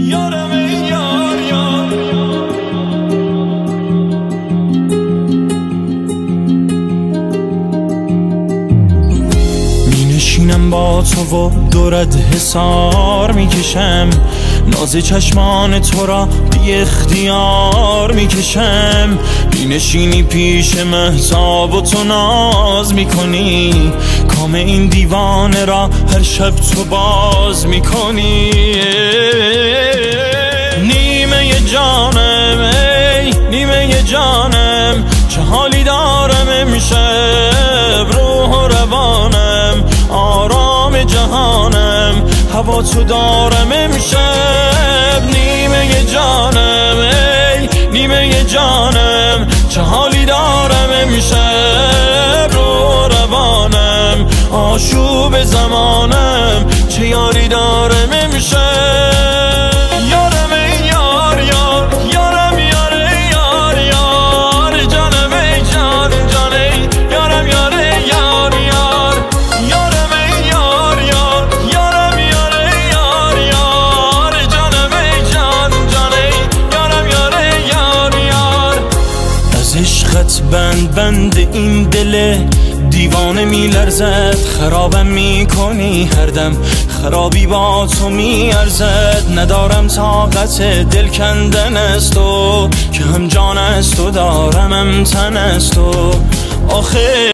یارم ای یار یار. می نشینم با تو و دورت حسار میکشم، ناز چشمان تو را بی اختیار میکشم. می نشینی پیش مهتاب و تو ناز میکنی، کام این دیوانه را هر شب تو باز میکنی. نیمه جانم ای نیمه جانم، چه حالی دارم امشب، روح و روانم آرام جهانم، هوا تو دارم امشب. نیمه جانم ای نیمه جانم، چه حالی دارم امشب، روح و روانم آشوب زمانم، چه یاری دارم امشب. یارم ای یار یار یارم یار ای یار یار، جانم ای جان جان ای یارم یار ای یار یار. یارم ای یار یار یارم یار ای یار یار، جانم ای جان جان ای یارم یار ای یار یار. از عشقت بند این دل دیوانه می لرزد، خرابم می کنی هر دم، خرابی با تو می ارزد. ندارم طاقت دل کندن از تو، که هم جان از تو دارم هم تن از تو. آخه